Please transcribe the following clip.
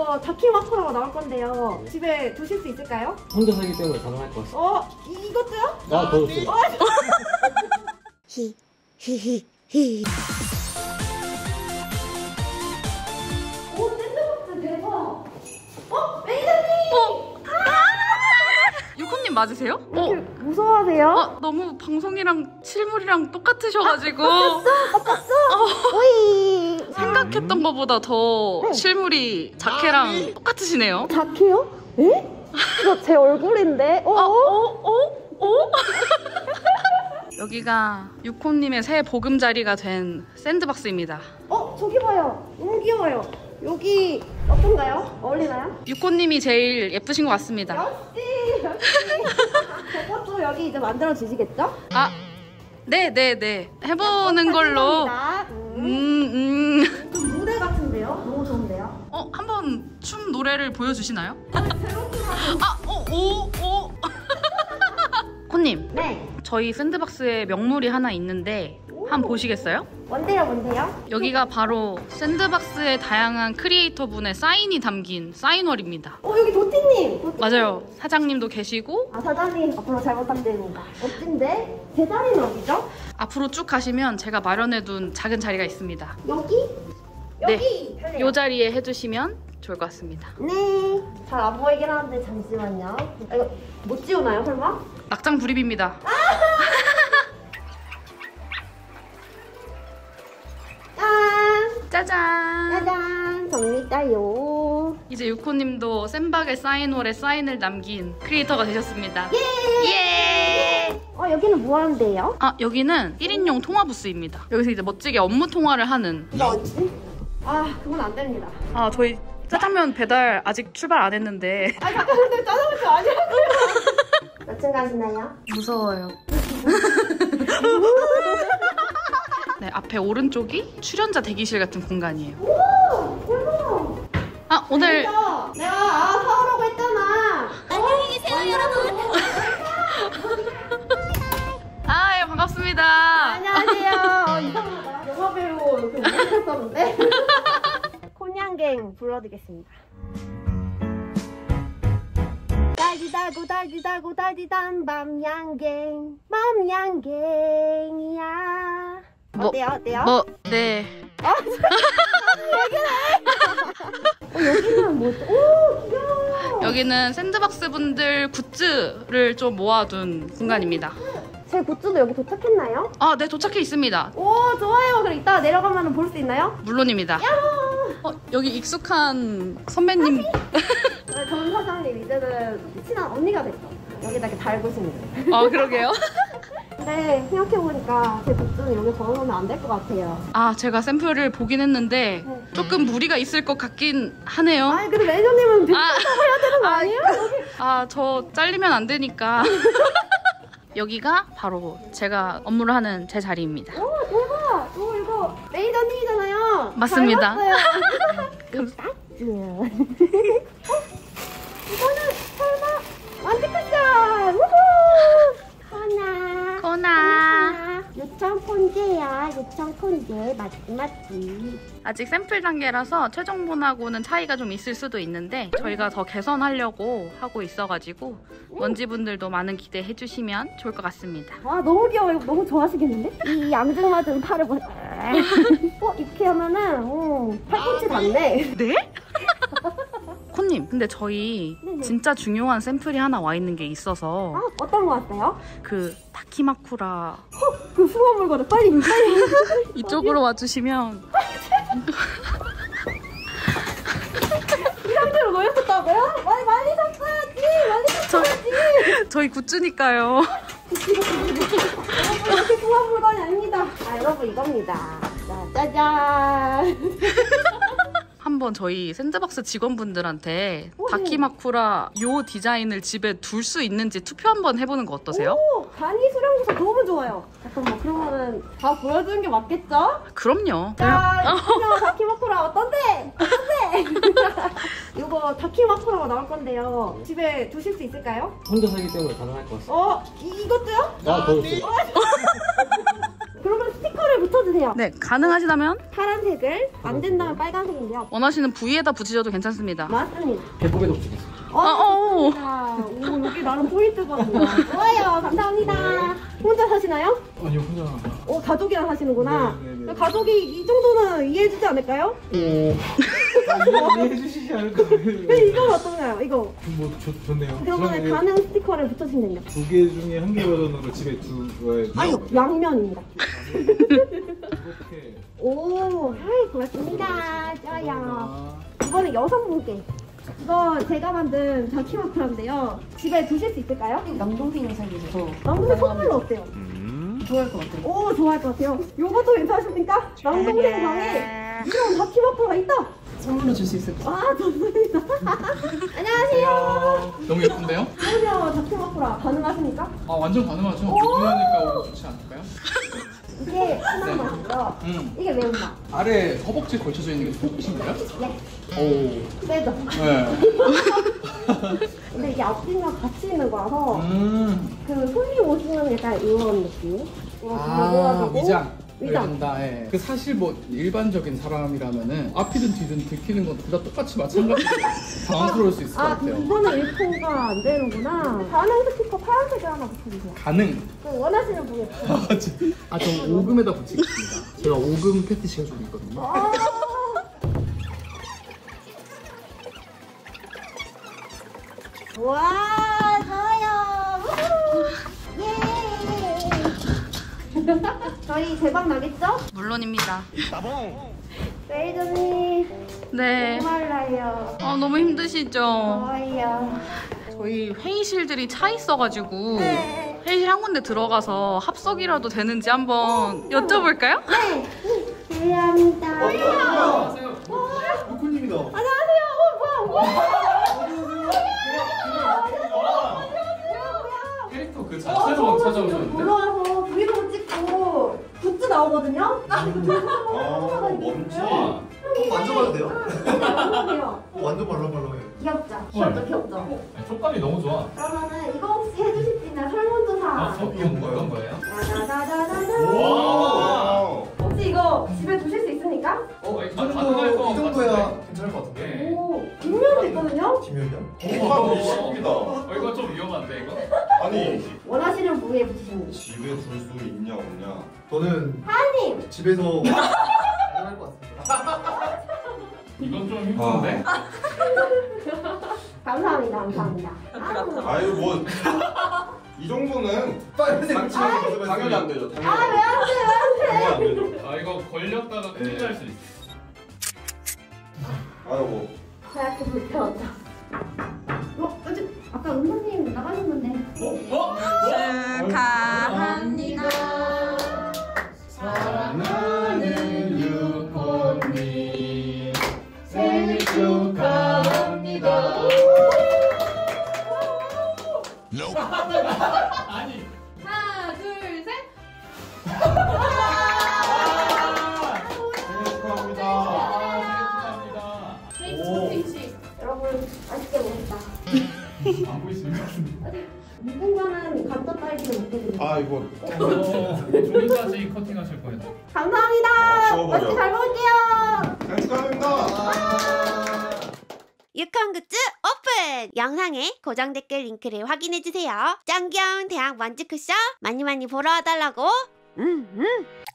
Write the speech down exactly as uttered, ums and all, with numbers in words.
이거 다키마쿠라가 나올 건데요. 집에 두실 수 있을까요? 혼자 살기 때문에 가능할 것 같습니다. 어? 이, 이것도요? 아, 더 좋습니다. 히, 히, 히, 히. 오, 샌드박스 대박! 어? 매니저님! 어? 유코님 맞으세요? 왜 이렇게 어? 무서워하세요? 어, 너무 방송이랑 실물이랑 똑같으셔가지고 아, 깜빡했어? 오이! 생각했던 것보다 더 네. 실물이 자켓랑 똑같으시네요. 자키요? 에? 이거 제 얼굴인데? 어? 어? 어? 어? 어? 여기가 유코님의 새 보금자리가 된 샌드박스입니다. 어? 저기 봐요. 너무 귀여워요. 여기 어떤가요? 어울리나요? 유코님이 제일 예쁘신 것 같습니다. 역시! 역시! 저것도 여기 이제 만들어 주시겠죠? 아, 네네네. 해보는 걸로. 감사합니다. 음, 음. 음. 좀 무대 같은데요? 너무 좋은데요? 어, 한번 춤 노래를 보여주시나요? 제로투라고. 아, 오, 오, 오. 코님, 네. 저희 샌드박스에 명물이 하나 있는데 한번 보시겠어요? 뭔데요, 뭔데요? 여기가 바로 샌드박스의 다양한 크리에이터 분의 사인이 담긴 사인월입니다. 어, 여기 도티님! 도티님. 맞아요. 사장님도 계시고 아, 사장님 앞으로 잘 부탁드립니다. 멋진데? 제 자리는 어디죠? 앞으로 쭉 가시면 제가 마련해둔 작은 자리가 있습니다. 여기? 여기! 네, 이 자리에 해주시면 좋을 것 같습니다. 네. 잘 안 보이긴 하는데 잠시만요. 아, 이거 못 지우나요, 설마? 막장 불입입니다. 짠! 짜잔! 짜잔! 접니다요. 이제 유코님도 샌박의 사인월에 사인을 남긴 크리에이터가 되셨습니다. 예! 예! 어, 여기는 뭐 하는데요? 아, 여기는 일 인용 통화 부스입니다. 여기서 이제 멋지게 업무 통화를 하는. 이거 어디지? 아, 그건 안 됩니다. 아, 저희 짜장면 배달 아직 출발 안 했는데. 아, 잠깐, 근데 짜장면 좀 아니라고요. 몇 층 가시나요? 무서워요. 네, 앞에 오른쪽이 출연자 대기실 같은 공간이에요. 오! 대박! 아, 오늘 진짜 내가 아, 사오라고 했잖아. 안녕히 계세요, 여러분. 아, 예, 반갑습니다. 안녕하세요. 어, 이상하다. 영화배우 이렇게 못했었는데. 콘양갱 불러드리겠습니다. 달디달고 달디달고 달디단 밤양갱 밤양갱이야. 뭐, 어때요? 어때요? 뭐, 네. 아, 어, 여기는 뭐지? 오, 귀여워. 여기는 샌드박스 분들 굿즈를 좀 모아둔 공간입니다. 제 굿즈도 여기 도착했나요? 아, 네, 도착해 있습니다. 오, 좋아요. 그럼 이따 내려가면 볼 수 있나요? 물론입니다. 어, 여기 익숙한 선배님. 네, 전 사장님 이제는 친한 언니가 됐죠. 여기다 이렇게 달구시면. 아, 그러게요. 근데 생각해보니까 제 굿즈는 여기 걸어놓으면 안 될 것 같아요. 아, 제가 샘플을 보긴 했는데 네. 조금 무리가 있을 것 같긴 하네요. 아니, 근데 매니저님은 아, 해야 되는 거 아니에요? 아, 저 잘리면 안 되니까. 여기가 바로 제가 업무를 하는 제 자리입니다. 오, 대박! 오, 이거 매니저님이잖아요. 맞습니다. 잘 봤어요. 이거는 설마 완전 우후! 코나. 코나. 요청 콘제야. 요청 콘제. 맞지, 맞지. 아직 샘플 단계라서 최종본하고는 차이가 좀 있을 수도 있는데 저희가 더 개선하려고 하고 있어가지고 원지분들도 많은 기대해 주시면 좋을 것 같습니다. 와, 너무 귀여워. 이거 너무 좋아하시겠는데? 이 앙증맞은 팔을 보. 어, 이렇게 하면은 어, 팔꿈치 닿네. 네? 코님, 근데 저희 네네. 진짜 중요한 샘플이 하나 와 있는 게 있어서 아, 어떤 거 왔어요? 그 다키마쿠라 어, 그 수거 물건을 빨리 빨리. 이쪽으로 와주시면 이 상태로 놓였었다고요? 많이 많이 샀어야지. 많이 샀어야지. 저희 굿즈니까요. 여러분, 이렇게 수거 물건이 아닙니다. 아, 여러분, 이겁니다. 자, 짜잔. 한번 저희 샌드박스 직원분들한테 오, 네. 다키마쿠라 요 디자인을 집에 둘 수 있는지 투표 한번 해보는 거 어떠세요? 오, 간이 수령조사 너무 좋아요. 잠깐만, 그러면은 다 보여주는 게 맞겠죠? 그럼요. 자, 이거 다키마쿠라 어떤데? 어떤데? 이거 다키마쿠라가 나올 건데요. 집에 두실 수 있을까요? 혼자 살기 때문에 가능할 것 같습니다. 어, 이, 이것도요? 아, 더 좋습니다. 그러면 스티커를 스티커를 붙여주세요. 네, 가능하시다면 파란색을, 안 된다면 빨간색인데요. 원하시는 부위에다 붙이셔도 괜찮습니다. 맞습니다. 배꼽에도 붙이겠습니다. 어, 아, 어, 어. 감사합니다. 오, 여기 나름 포인트거든요. 좋아요, 감사합니다. 혼자 사시나요? 아니요, 혼자. 어, 가족이랑 사시는구나. 네, 네, 네. 가족이 이 정도는 이해해주지 않을까요? 오. 이해해 주시지 않을까. 근데 이건 어떤가요? 이거. 뭐 좋, 좋네요. 그러면 가능 스티커를 붙여주시면 됩니다. 두 개 중에 한 개 버전으로 집에 두 개. 아유, 양면입니다. 이렇게. 오, 아이, 고맙습니다. 좋아요. 이번에 여성분께. 이거 제가 만든 다큐마크라인데요. 집에 두실 수 있을까요? 남동생이 사귀셔서 남동생 선물로 어때요? 좋아할 것 같아요. 오, 좋아할 것 같아요. 요것도 괜찮으십니까? 남동생 방에 이런 다큐마크가 있다. 선물로 줄 수 있을 것 같아요. 아, 좋습니다. 안녕하세요. 너무 예쁜데요? 소녀 다큐마크라 가능하십니까? 아 완전 가능하죠. 오! 조그마하니까 좋지 않을까요? 이게 흔한 맛이고요. 음. 이게 매운맛. 아래 허벅지에 걸쳐져 있는 게 소고기인가요? 네. 오. 세죠. 네. 근데 이게 앞뒤랑 같이 있는 거라서 음. 그 손님 오시면 약간 이런 느낌. 이런 아 도와주고. 위장. 위장. 된다. 예. 그 사실 뭐 일반적인 사람이라면은 앞이든 뒤든 들키는 건 둘 다 똑같이 마찬가지로 당황스러울 수 있을 것 아, 같아요. 이거는 일 초가 안 되는구나. 가능 스티커 파란색을 하나 붙여주세요. 가능. 그 원하시는 분에 붙여주세요. 아, 저 오금에다 붙이겠습니다. 제가 오금 패티시가 좀 있거든요. 아. 와, 좋아요. 우후. 예. 저희 대박 나겠죠? 물론입니다. 메이저님, 네. 고말라요. 아, 너무 힘드시죠? 좋아요. 저희 회의실들이 차 있어가지고 네. 회의실 한 군데 들어가서 합석이라도 되는지 한번 여쭤볼까요? 네. 감사합니다. 안녕하세요. 루쿠님이다. 안녕하세요. 어, 뭐야, 뭐야. 캐릭터 그 어, 자체로 저거 지금 찾아오셨는데? 놀러 와서 브이로그 찍고 굿즈 나오거든요? 아, 뭔지 만져봐도 돼요? 돼요. 완전 말랑말랑해. 귀엽죠? 귀엽죠? 귀엽죠? 촉감이 너무 좋아. 그러면은 이거 혹시 해주실 수 있나요? 설문조사. 아, 저 이건 뭐 이런 거예요? 짜자자자자자. 와. 혹시 이거 집에 두실 수 있습니까? 어, 이 정도, 이 정도야 괜찮을 것 같은데. 오, 뒷면도 있거든요? 김현이요? 오, 십이다. 어, 이거 좀 위험한데 이거? 아니 원하시는 부위에 붙이시면 돼요. 집에 둘 수 있냐 없냐? 저는 하님! 집에서 가능할 것 같습니다. 이건 좀 힘든데? 감사합니다, 감사합니다. 아유 뭐. 이 정도는 당연히 당연히 안 되죠. 당연히 아, 왜 안 돼, 왜 안 돼? 당연히 안 되죠. 아 이거 걸렸다가 큰일 날 수 있어. 아유 뭐. 제가 그 불편하다. 어, 어제 아까 은사님 나가셨는데. 어? 축하합니다. 사랑하는 유코님 생일 축하합니다. 아니 하나, 둘, 셋. 생일 축하합니다. 아, 생일 축하합니다. 여러분, 맛있게 먹었다. 안 보이시는 것 같은데. 누군가는 감자 딸기를 먹게 됩니다. 아 이거 어, 종이까지 커팅하실 거예요. 감사합니다. 아, 지워버려. 맛있게 잘 먹을게요. 생일 축하합니다. 유콘 굿즈 오픈! 영상에 고정 댓글 링크를 확인해주세요. 짱귀여운 대학 먼지 쿠션 많이 많이 보러 와달라고. 음, 음.